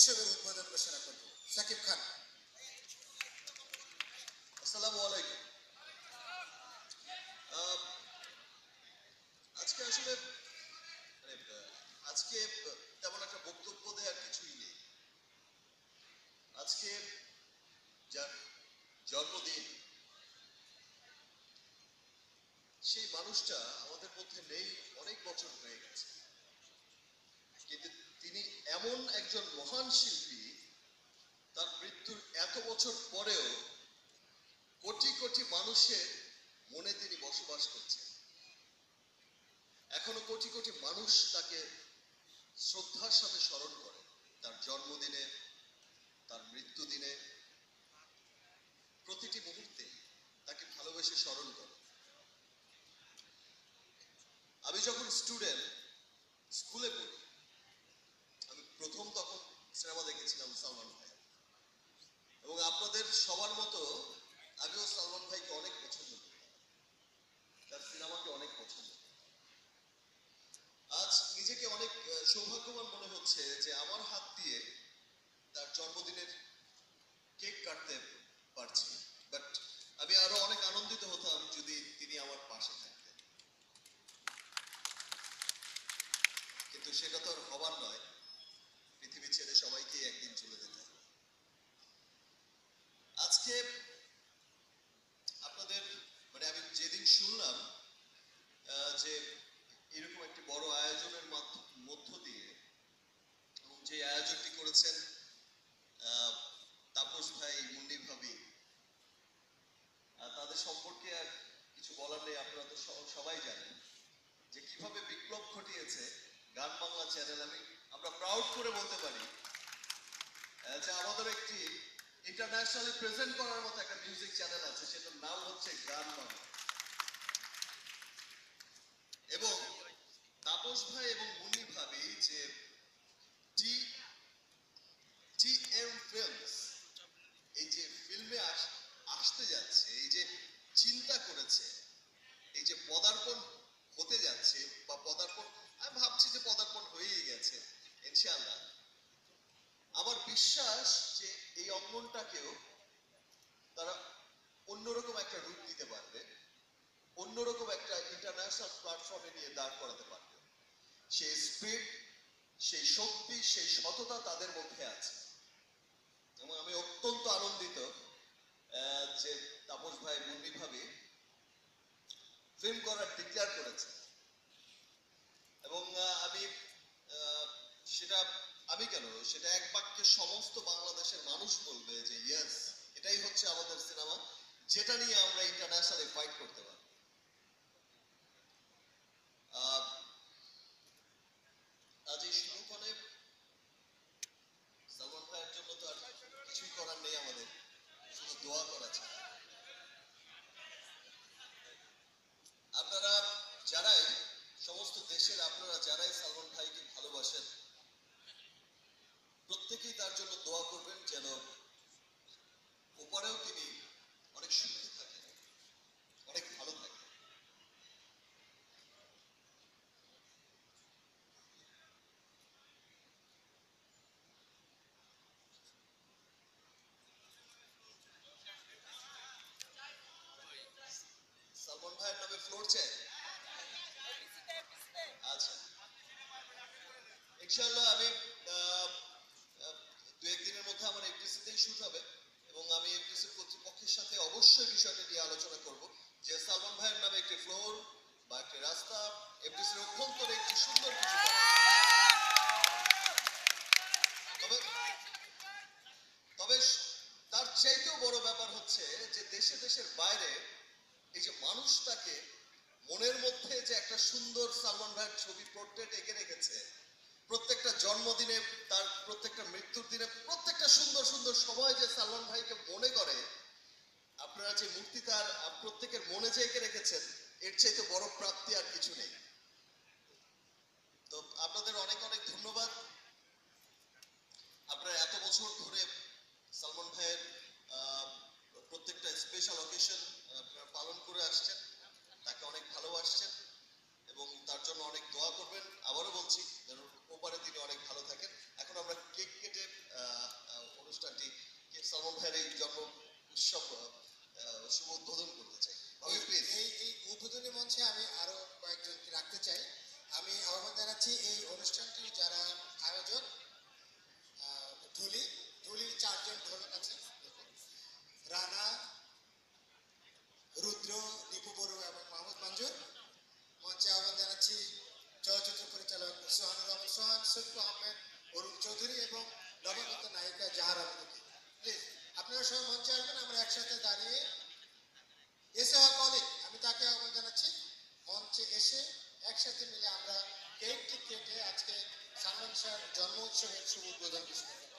উৎসবের উদ্বোধন ঘোষণা করব। সাকিব খান। আসসালামু আলাইকুম। আজকে আসলে আজকে তেমন একটা বক্তব্য দেওয়ার কিছুই নেই। আজকে যার জন্মদিন সেই মানুষটা আমাদের মধ্যে নেই, অনেক বছর হয়ে গেছে, কিন্তু তিনি এমন একজন মহান শিল্পী, তার মৃত্যুর এত বছর পরেও কোটি কোটি মানুষের মনে তিনি বসবাস করছেন। এখনো কোটি কোটি মানুষ তাকে শ্রদ্ধার সাথে স্মরণ করে, তার জন্মদিনে, তার মৃত্যু দিনে, প্রতিটি মুহূর্তে তাকে ভালোবেসে স্মরণ করে। আমি যখন স্কুলে পড়ি, আমি প্রথম তখন সিনেমা দেখেছিলাম সালমান ভাই, এবং আপনাদের সবার মতো আমিও সালমান ভাইকে অনেক পছন্দ করি, তার সিনেমাকে অনেক পছন্দ করি। আজ নিজেকে অনেক সৌভাগ্যবান মনে হচ্ছে যে আমার হাত দিয়ে তার জন্মদিনের কেক কাটতে পারছি, বাট আমি আরো অনেক আনন্দিত হতাম যদি তিনি আমার পাশে থাকতেন, কিন্তু সেটা তো আর হবার নয়। পৃথিবী ছেড়ে সবাইকে একদিন চলে যেতে হবে। আজকে আপনাদের আমি যেদিন শুনলাম যে এরকম একটি বড় আয়োজনের মধ্য দিয়ে, এবং যে আয়োজনটি করেছেন তাপস ভাই, মুন্নি ভাবি, তাদের সম্পর্কে আর কিছু বলার নেই। আপনারা তো সবাই জানেন যে কিভাবে বিপ্লব ঘটিয়েছে গান বাংলা চ্যানেল। আমরা প্রাউড করে বলতে পারি যে আমাদের একটি ইন্টারন্যাশনালি প্রেজেন্ট করার মতো একটা মিউজিক চ্যানেল আছে, সেটার নাম হচ্ছে গান বাংলা। এবং তাপস ভাই এবং মুন্নি ভাবি যে টিএম ফিল্মস এই যে ফিল্মে আসতে যাচ্ছে, এই যে চিন্তা করেছে, এই যে পদার্পণ হতে যাচ্ছে, বা পদার্পণ, আমি ভাবছি যে পদার্পণ হয়েই গেছে ইনশাআল্লাহ। আমার বিশ্বাস যে এই অঙ্গনটাকেও তারা অন্যরকম একটা রূপ দিতে পারবে, অন্যরকম একটা ইন্টারন্যাশনাল প্ল্যাটফর্মে নিয়ে দাঁড় করাতে পারবে। সেই স্পিড, সেই শক্তি, সেই সততা তাদের মধ্যে আছে, এবং আমি অত্যন্ত আনন্দিত যে তাপস ভাই, মুন্নি ভাবি ফিল্ম করার ডিক্লেয়ার করেছে। এবং আমি সেটা আমি কেন, সেটা এক বাক্যে সমস্ত বাংলাদেশের মানুষ বলবে যে ইয়েস, এটাই হচ্ছে আমাদের সিনেমা, যেটা নিয়ে আমরা ইন্টারন্যাশনালি ফাইট করতে পারি। আজ এই শুরুক্ষণে সালমান ভাইয়ের জন্য তো আর কিছুই করার নেই, আমাদের শুধু দোয়া করা ছাড়া। আপনারা যারাই, সমস্ত দেশের আপনারা যারাই সালমান ভাইকে ভালোবাসেন, প্রত্যেকেই তার জন্য দোয়া করবেন যেন ওপারেও তিনি অনেক সুখী থাকেন, অনেক ভালো থাকেন। সালমান ভাইয়ের নামে ফ্লোর চাই। আচ্ছা, ইনশাআল্লাহ আমি দু একদিনের মধ্যে আমার এফডিসিতেই শুট হবে, এবং আমি এফডিসি কর্তৃপক্ষের সাথে অবশ্যই বিষয়টা নিয়ে আলোচনা করব যে সালমান ভাইয়ের নামে একটি ফ্লোর বা একটি রাস্তা এফডিসির অভ্যন্তরে একটি সুন্দর কিছু করা। তবে তবে তার চাইতেও বড় ব্যাপার হচ্ছে যে দেশে দেশের বাইরে এই যে মানুষ তাকে মনের মধ্যে যে একটা সুন্দর সালমান ভাইয়ের ছবি পোর্ট্রেট এঁকে রেখেছে, প্রত্যেকটা জন্মদিনে, তার প্রত্যেকটা মৃত্যুর দিনে, প্রত্যেকটা সুন্দর সুন্দর সময় যে সালমান ভাইকে মনে করে, আপনারা যে মূর্তি তার প্রত্যেকের মনে যে এঁকে রেখেছেন, এর চাইতে বড় প্রাপ্তি আর কিছু নেই। তো আপনাদের অনেক অনেক ধন্যবাদ। আপনারা এত বছর ধরে সালমান ভাইয়ের প্রত্যেকটা স্পেশাল অকেশন আপনারা পালন করে আসছেন, তাকে অনেক ভালোবাসছেন, এবং তার জন্য অনেক দোয়া করবেন। আবারও বলছি যেন ওপারে পরে তিনি অনেক ভালো থাকেন। এখন আমরা কেক কেটে অনুষ্ঠানটি সালমান ভাইয়ের এই জন্ম উৎসব শুভ উদ্বোধন করতে চাই। ভাবি প্লিজ। এই উদ্বোধনী মঞ্চে আমি আরো কয়েকজনকে রাখতে চাই। আমি আহ্বান জানাচ্ছি এই অনুষ্ঠানটি যারা আয়োজক, ধুলির 4 জন ঢোলক আছে, রানা, রুদ্র, দীপু বড়ুয়া এবং মাহমুদ মঞ্জুর। মঞ্চে আহ্বান জানাচ্ছি চলচ্চিত্র পরিচালক সোহানুর রহমান সোহান, সৈফুল আহমেদ, অরুণ চৌধুরী এবং নবাগত নায়িকা জাহার আহমেদকে। প্লিজ আপনারা সবাই মঞ্চে আসবেন, আমরা একসাথে দাঁড়িয়ে এসে কলিগ, আমি তাকে আহ্বান জানাচ্ছি মঞ্চে এসে একসাথে মিলে আমরা কেকটি কেটে আজকে সালমান শাহর জন্ম উৎসবের শুভ উদ্বোধন করব।